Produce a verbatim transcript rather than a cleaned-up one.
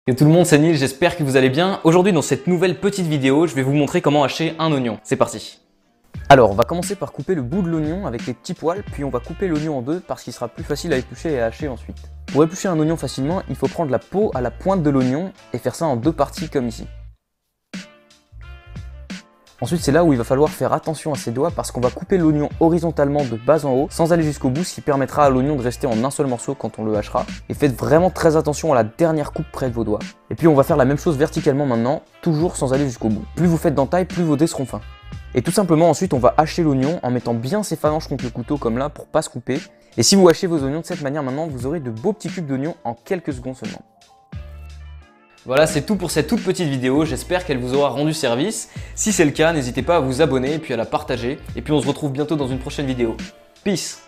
Yo tout le monde, c'est Neil, j'espère que vous allez bien. Aujourd'hui dans cette nouvelle petite vidéo, je vais vous montrer comment hacher un oignon. C'est parti. Alors on va commencer par couper le bout de l'oignon avec les petits poils, puis on va couper l'oignon en deux parce qu'il sera plus facile à éplucher et à hacher ensuite. Pour éplucher un oignon facilement, il faut prendre la peau à la pointe de l'oignon et faire ça en deux parties comme ici. Ensuite c'est là où il va falloir faire attention à ses doigts parce qu'on va couper l'oignon horizontalement de bas en haut sans aller jusqu'au bout, ce qui permettra à l'oignon de rester en un seul morceau quand on le hachera. Et faites vraiment très attention à la dernière coupe près de vos doigts. Et puis on va faire la même chose verticalement maintenant, toujours sans aller jusqu'au bout. Plus vous faites d'entaille, plus vos dés seront fins. Et tout simplement ensuite on va hacher l'oignon en mettant bien ses phalanges contre le couteau comme là pour pas se couper. Et si vous hachez vos oignons de cette manière maintenant, vous aurez de beaux petits cubes d'oignons en quelques secondes seulement. Voilà, c'est tout pour cette toute petite vidéo, j'espère qu'elle vous aura rendu service. Si c'est le cas, n'hésitez pas à vous abonner et puis à la partager. Et puis on se retrouve bientôt dans une prochaine vidéo. Peace!